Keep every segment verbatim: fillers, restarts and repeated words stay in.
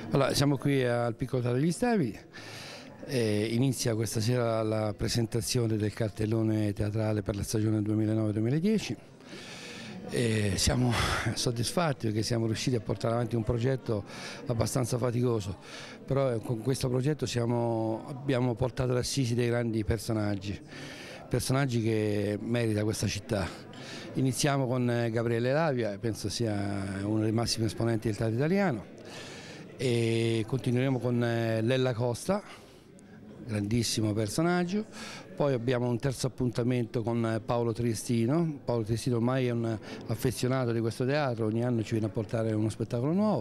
Allora, siamo qui al Piccolo Teatro degli Stavi, e inizia questa sera la presentazione del cartellone teatrale per la stagione duemilanove duemiladieci. E siamo soddisfatti perché siamo riusciti a portare avanti un progetto abbastanza faticoso, però con questo progetto siamo, abbiamo portato l'assisi dei grandi personaggi, personaggi che merita questa città. Iniziamo con Gabriele Lavia, penso sia uno dei massimi esponenti del teatro italiano, e continueremo con Lella Costa, grandissimo personaggio. Poi abbiamo un terzo appuntamento con Paolo Triestino. Paolo Triestino ormai è un affezionato di questo teatro, ogni anno ci viene a portare uno spettacolo nuovo.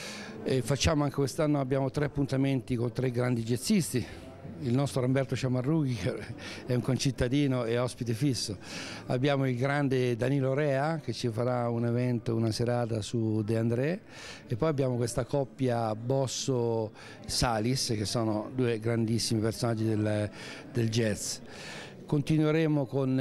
E facciamo anche quest'anno, abbiamo tre appuntamenti con tre grandi jazzisti. Il nostro Ramberto Ciamarrughi, che è un concittadino e ospite fisso. Abbiamo il grande Danilo Rea, che ci farà un evento, una serata su De André, e poi abbiamo questa coppia Bosso-Salis, che sono due grandissimi personaggi del, del jazz. Continueremo con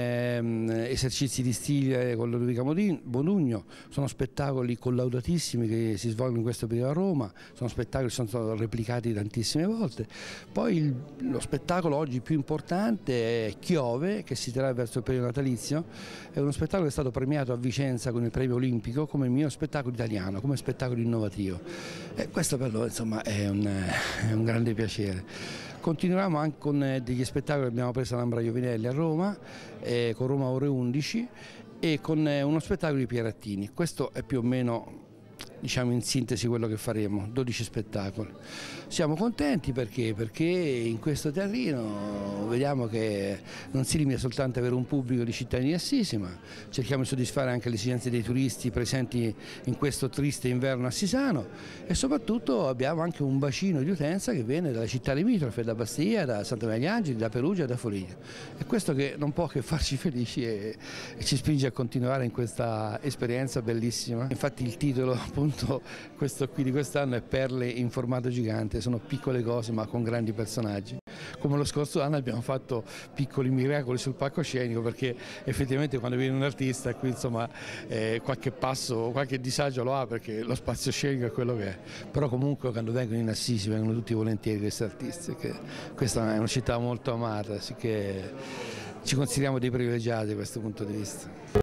eh, esercizi di stile con Ludovica Modugno. Sono spettacoli collaudatissimi che si svolgono in questo periodo a Roma, sono spettacoli che sono stati replicati tantissime volte. Poi il, lo spettacolo oggi più importante è Chiove, che si terrà verso il periodo natalizio. È uno spettacolo che è stato premiato a Vicenza con il premio olimpico come miglior spettacolo italiano, come spettacolo innovativo. E questo per noi, insomma, è un, è un grande piacere. Continuiamo anche con degli spettacoli che abbiamo preso all'Ambra Iovinelli a Roma, eh, con Roma Ore undici, e con eh, uno spettacolo di Pierattini. Questo è più o meno, diciamo, in sintesi quello che faremo, dodici spettacoli. Siamo contenti perché? Perché in questo teatrino vediamo che non si limita soltanto ad avere un pubblico di cittadini assisi, ma cerchiamo di soddisfare anche le esigenze dei turisti presenti in questo triste inverno assisano, e soprattutto abbiamo anche un bacino di utenza che viene dalle città limitrofe, da Bastia, da Santa Maria degli Angeli, da Perugia e da Foligno. È questo che non può che farci felici e, e ci spinge a continuare in questa esperienza bellissima. Infatti il titolo, appunto, questo qui di quest'anno è Perle in formato gigante. Sono piccole cose ma con grandi personaggi. Come lo scorso anno abbiamo fatto piccoli miracoli sul palcoscenico, perché effettivamente quando viene un artista qui, insomma, eh, qualche passo, qualche disagio lo ha, perché lo spazio scenico è quello che è. Però comunque quando vengono in Assisi vengono tutti volentieri questi artisti, che questa è una città molto amata, sì, che ci consideriamo dei privilegiati da questo punto di vista.